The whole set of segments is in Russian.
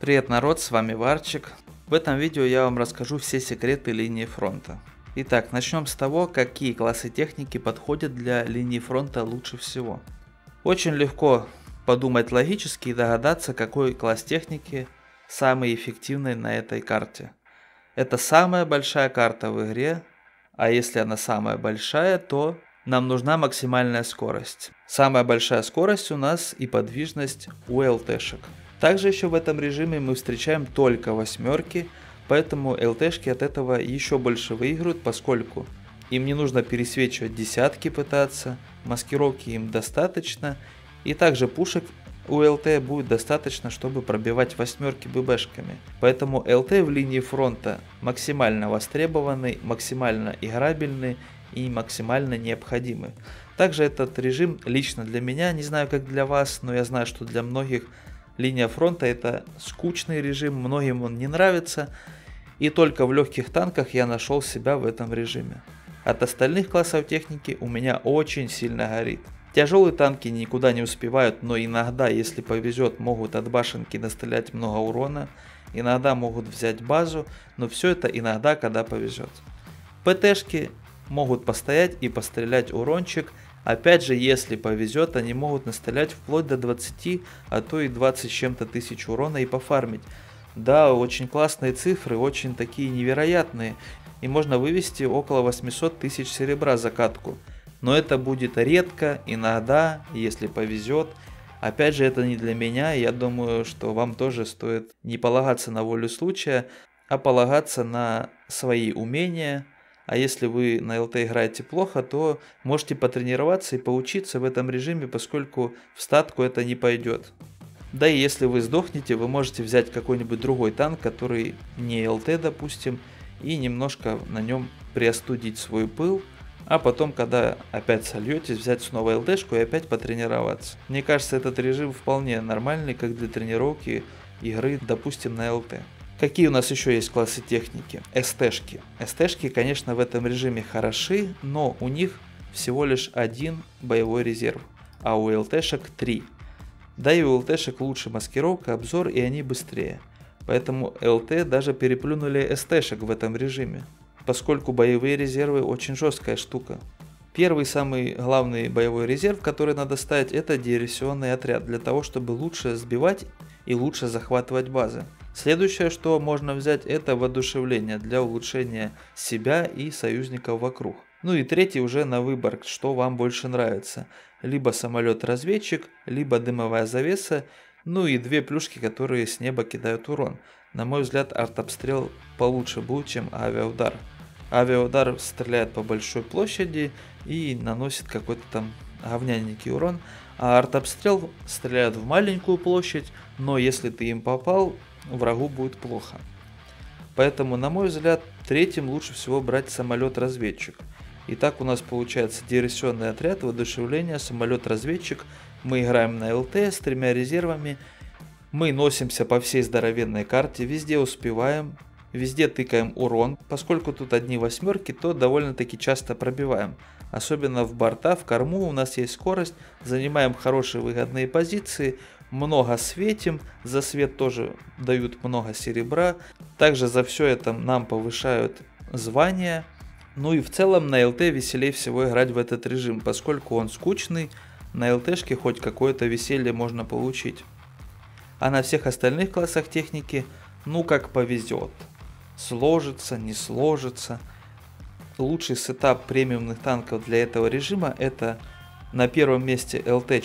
Привет, народ, с вами Варчик. В этом видео я вам расскажу все секреты линии фронта. Итак, начнем с того, какие классы техники подходят для линии фронта лучше всего. Очень легко подумать логически и догадаться, какой класс техники самый эффективный на этой карте. Это самая большая карта в игре, а если она самая большая, то нам нужна максимальная скорость. Самая большая скорость у нас и подвижность у ЛТшек. Также еще в этом режиме мы встречаем только восьмерки, поэтому ЛТшки от этого еще больше выигрывают, поскольку им не нужно пересвечивать десятки пытаться, маскировки им достаточно, и также пушек у ЛТ будет достаточно, чтобы пробивать восьмерки ББшками. Поэтому ЛТ в линии фронта максимально востребованный, максимально играбельный и максимально необходимый. Также этот режим лично для меня, не знаю как для вас, но я знаю, что для многих линия фронта это скучный режим, многим он не нравится, и только в легких танках я нашел себя в этом режиме. От остальных классов техники у меня очень сильно горит. Тяжелые танки никуда не успевают, но иногда, если повезет, могут от башенки настрелять много урона, иногда могут взять базу, но все это иногда, когда повезет. ПТшки могут постоять и пострелять урончик. Опять же, если повезет, они могут настрелять вплоть до 20, а то и 20 с чем-то тысяч урона и пофармить. Да, очень классные цифры, очень такие невероятные. И можно вывести около 800 тысяч серебра за катку. Но это будет редко, иногда, если повезет. Опять же, это не для меня, я думаю, что вам тоже стоит не полагаться на волю случая, а полагаться на свои умения. А если вы на ЛТ играете плохо, то можете потренироваться и поучиться в этом режиме, поскольку в статку это не пойдет. Да и если вы сдохнете, вы можете взять какой-нибудь другой танк, который не ЛТ, допустим, и немножко на нем приостудить свой пыл, а потом, когда опять сольетесь, взять снова ЛТшку и опять потренироваться. Мне кажется, этот режим вполне нормальный, как для тренировки игры, допустим, на ЛТ. Какие у нас еще есть классы техники? СТшки. СТшки, конечно, в этом режиме хороши, но у них всего лишь один боевой резерв, а у ЛТшек 3. Да и у ЛТшек лучше маскировка, обзор, и они быстрее. Поэтому ЛТ даже переплюнули СТшек в этом режиме, поскольку боевые резервы очень жесткая штука. Первый самый главный боевой резерв, который надо ставить, это диверсионный отряд, для того, чтобы лучше сбивать и лучше захватывать базы. Следующее, что можно взять, это воодушевление для улучшения себя и союзников вокруг. Ну и третий уже на выбор, что вам больше нравится. Либо самолет-разведчик, либо дымовая завеса, ну и две плюшки, которые с неба кидают урон. На мой взгляд, артобстрел получше будет, чем авиаудар. Авиаудар стреляет по большой площади и наносит какой-то там говняненький урон, а артобстрел стреляет в маленькую площадь, но если ты им попал, врагу будет плохо. Поэтому, на мой взгляд, третьим лучше всего брать самолет-разведчик. Итак, у нас получается диверсионный отряд, воодушевление, самолет-разведчик. Мы играем на ЛТ с 3 резервами. Мы носимся по всей здоровенной карте, везде успеваем, везде тыкаем урон. Поскольку тут одни восьмерки, то довольно-таки часто пробиваем. Особенно в борта, в корму у нас есть скорость, занимаем хорошие выгодные позиции. Много светим, за свет тоже дают много серебра. Также за все это нам повышают звания. Ну и в целом на ЛТ веселее всего играть в этот режим, поскольку он скучный, на ЛТшке хоть какое-то веселье можно получить. А на всех остальных классах техники, ну как повезет. Сложится, не сложится. Лучший сетап премиумных танков для этого режима это на первом месте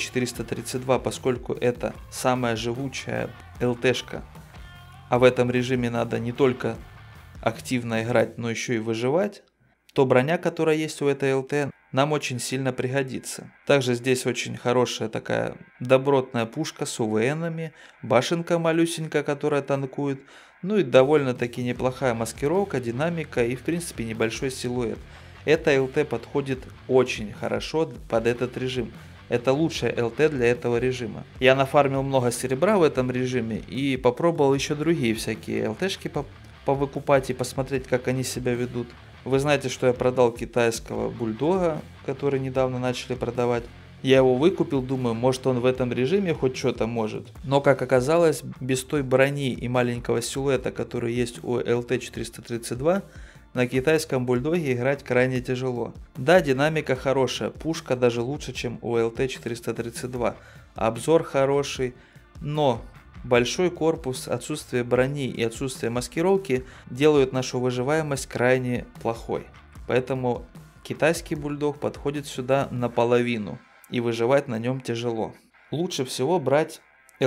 ЛТ-432, поскольку это самая живучая ЛТшка. А в этом режиме надо не только активно играть, но еще и выживать. То броня, которая есть у этой ЛТ, нам очень сильно пригодится. Также здесь очень хорошая такая добротная пушка с УВНами, башенка малюсенькая, которая танкует. Ну и довольно-таки неплохая маскировка, динамика и в принципе небольшой силуэт. Эта ЛТ подходит очень хорошо под этот режим. Это лучшая ЛТ для этого режима. Я нафармил много серебра в этом режиме и попробовал еще другие всякие ЛТшки повыкупать и посмотреть, как они себя ведут. Вы знаете, что я продал китайского бульдога, который недавно начали продавать. Я его выкупил, думаю, может он в этом режиме хоть что-то может. Но как оказалось, без той брони и маленького силуэта, который есть у LT432, на китайском бульдоге играть крайне тяжело. Да, динамика хорошая, пушка даже лучше, чем у LT432, обзор хороший, но большой корпус, отсутствие брони и отсутствие маскировки делают нашу выживаемость крайне плохой. Поэтому китайский бульдог подходит сюда наполовину, и выживать на нем тяжело. Лучше всего брать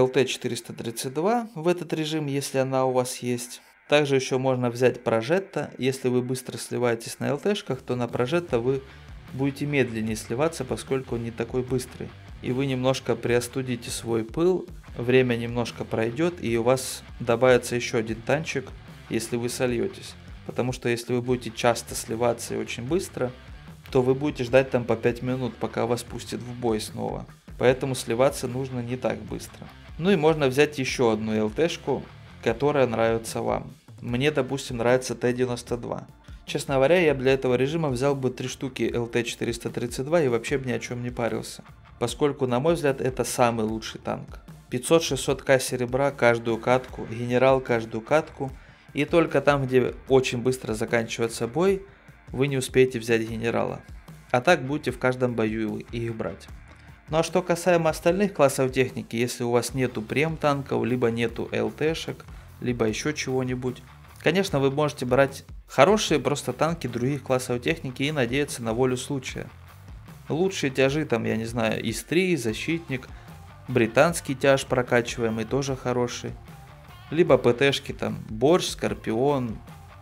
LT432 в этот режим, если она у вас есть. Также еще можно взять Progetto. Если вы быстро сливаетесь на ЛТшках, то на Progetto вы будете медленнее сливаться, поскольку он не такой быстрый. И вы немножко приостудите свой пыл, время немножко пройдет, и у вас добавится еще один танчик, если вы сольетесь. Потому что если вы будете часто сливаться и очень быстро, то вы будете ждать там по 5 минут, пока вас пустят в бой снова. Поэтому сливаться нужно не так быстро. Ну и можно взять еще одну ЛТшку, которая нравится вам. Мне, допустим, нравится Т-92. Честно говоря, я для этого режима взял бы 3 штуки ЛТ-432 и вообще бы ни о чем не парился. Поскольку, на мой взгляд, это самый лучший танк. 500-600к серебра каждую катку, генерал каждую катку. И только там, где очень быстро заканчивается бой, вы не успеете взять генерала. А так будете в каждом бою их брать. Ну а что касаемо остальных классов техники, если у вас нету прем-танков, либо нету ЛТшек, либо еще чего-нибудь, конечно, вы можете брать хорошие просто танки других классов техники и надеяться на волю случая. Лучшие тяжи, там, я не знаю, ИС-3, защитник, британский тяж прокачиваемый тоже хороший. Либо ПТшки, там, Борщ, Скорпион,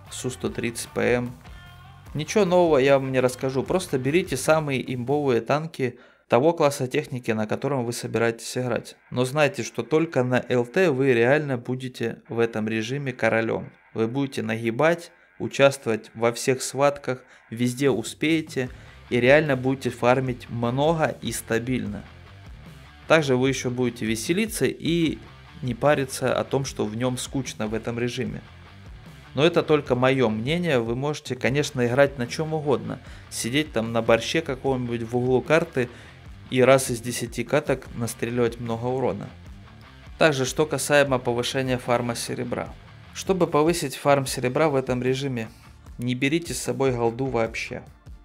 Су-130ПМ. Ничего нового я вам не расскажу, просто берите самые имбовые танки того класса техники, на котором вы собираетесь играть. Но знайте, что только на ЛТ вы реально будете в этом режиме королем. Вы будете нагибать, участвовать во всех схватках, везде успеете и реально будете фармить много и стабильно. Также вы еще будете веселиться и не париться о том, что в нем скучно в этом режиме. Но это только мое мнение, вы можете, конечно, играть на чем угодно. Сидеть там на борще каком-нибудь в углу карты и раз из 10 каток настреливать много урона. Также, что касаемо повышения фарма серебра. Чтобы повысить фарм серебра в этом режиме, не берите с собой голду вообще.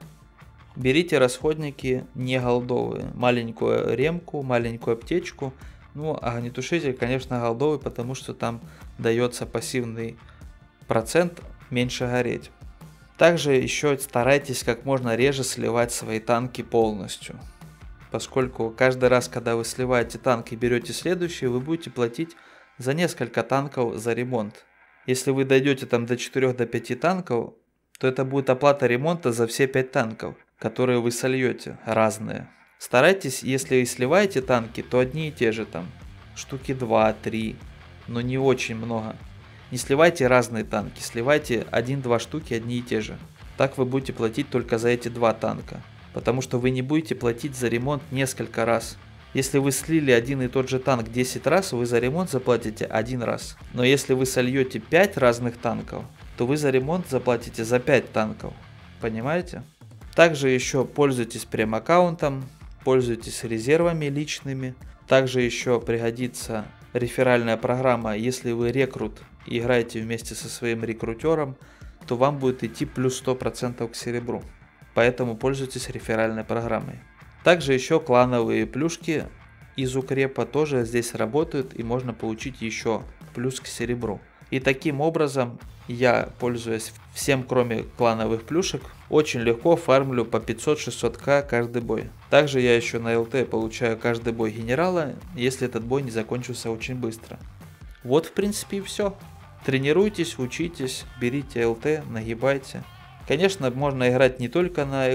Берите расходники не голдовые, маленькую ремку, маленькую аптечку. Ну, огнетушитель, конечно, голдовый, потому что там дается пассивный процент меньше гореть. Также еще старайтесь как можно реже сливать свои танки полностью. Поскольку каждый раз, когда вы сливаете танк и берете следующий, вы будете платить за несколько танков за ремонт. Если вы дойдете там до 4-5 танков, то это будет оплата ремонта за все 5 танков, которые вы сольете, разные. Старайтесь, если вы сливаете танки, то одни и те же там, штуки 2-3, но не очень много. Не сливайте разные танки, сливайте 1-2 штуки одни и те же. Так вы будете платить только за эти 2 танка. Потому что вы не будете платить за ремонт несколько раз. Если вы слили один и тот же танк 10 раз, вы за ремонт заплатите 1 раз. Но если вы сольете 5 разных танков, то вы за ремонт заплатите за 5 танков. Понимаете? Также еще пользуйтесь прем-аккаунтом, пользуйтесь резервами личными. Также еще пригодится реферальная программа, если вы рекрут и играете вместе со своим рекрутером, то вам будет идти плюс 100% к серебру. Поэтому пользуйтесь реферальной программой. Также еще клановые плюшки из укрепа тоже здесь работают и можно получить еще плюс к серебру. И таким образом я, пользуясь всем кроме клановых плюшек, очень легко фармлю по 500-600к каждый бой. Также я еще на ЛТ получаю каждый бой генерала, если этот бой не закончился очень быстро. Вот в принципе и все. Тренируйтесь, учитесь, берите ЛТ, нагибайте. Конечно, можно играть не только на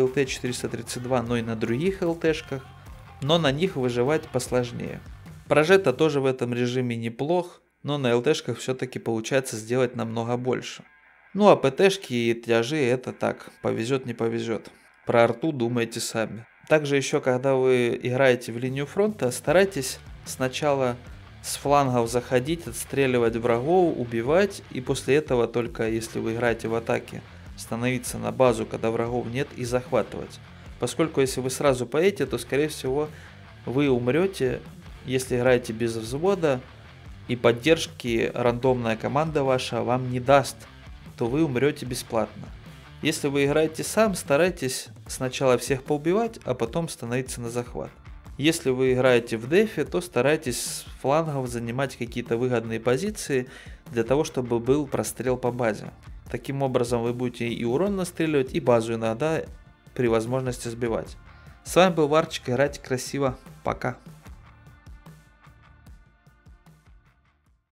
LT432, но и на других ЛТшках, но на них выживать посложнее. Progetto тоже в этом режиме неплох, но на ЛТшках все-таки получается сделать намного больше. Ну а ПТшки и тяжи это так, повезет не повезет. Про арту думайте сами. Также еще, когда вы играете в линию фронта, старайтесь сначала с флангов заходить, отстреливать врагов, убивать, и после этого только, если вы играете в атаке, становиться на базу, когда врагов нет, и захватывать. Поскольку если вы сразу поедете, то скорее всего вы умрете, если играете без взвода и поддержки рандомная команда ваша вам не даст, то вы умрете бесплатно. Если вы играете сам, старайтесь сначала всех поубивать, а потом становиться на захват. Если вы играете в дефе, то старайтесь с флангов занимать какие-то выгодные позиции для того, чтобы был прострел по базе. Таким образом вы будете и урон настреливать, и базу иногда при возможности сбивать. С вами был Варчик, играйте красиво, пока.